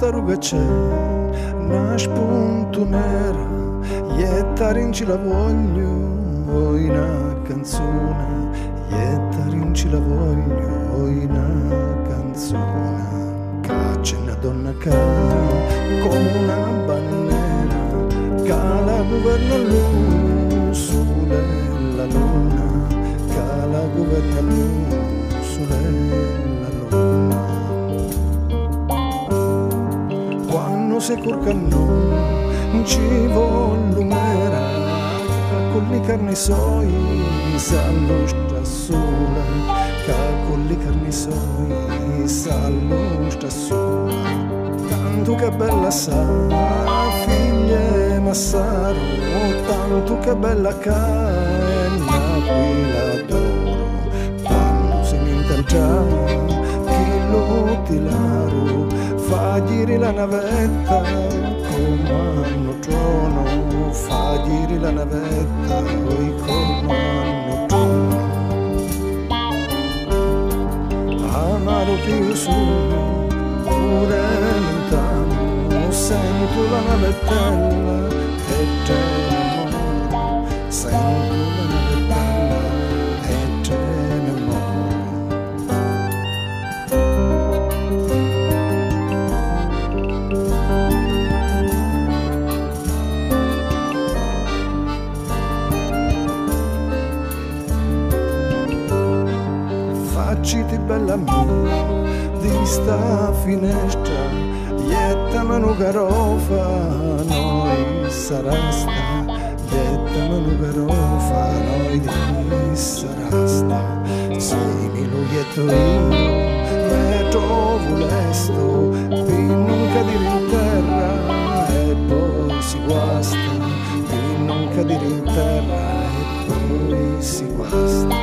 sta ruga c'è una spunto nera e tarinci la voglio una canzone e tarinci la voglio una canzone c'è una donna che come una bandiera che la governa lui sulla luna che la governa lui sulla luna quando si curca non ci vuole un'era con le carni soi sallo sta sola che con le carni soi sallo sta sola tanto che bella sa figlia Massaro tanto che bella canna qui l'adoro quando si minta già chi lo tilaro fa giri la navetta come hanno trono fa giri la navetta oi come hanno trono amaro più su pure lontano sento la navettella e te n'amoro sento la navettella e te n'amoro facciti bella mia di sta finestra ietta manu garofa noi sarà sta ietta manu garofa noi di sarà sta se mi lo ietto io me trovo lesto vi non cadere in terra e poi si guasta vi non cadere in terra e poi si guasta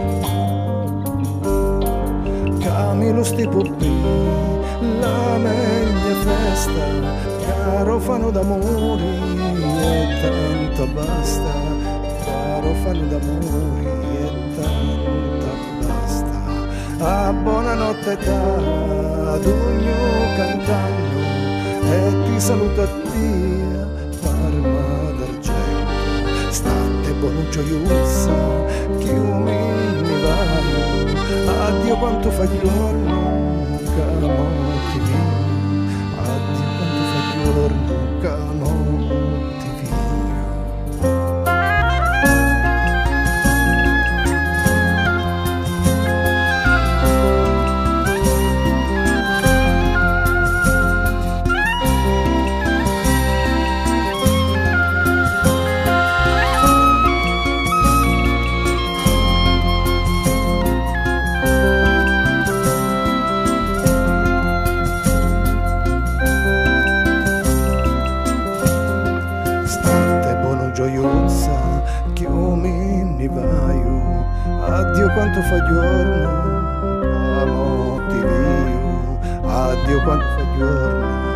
Camilo sti pupi, la meglio festa, caro fanno d'amore e tanto basta, caro fanno d'amore e tanto basta. A buonanotte ad ognuno cantando e ti saluta Dio, Parma d'argento, state buono gioiosa, che mi vanno. Addio quanto fa giorno che non ti vivo addio quanto fa giorno che non ti gioiosa che mi vaio addio quanto fa giorno amo ti io addio quanto fa giorno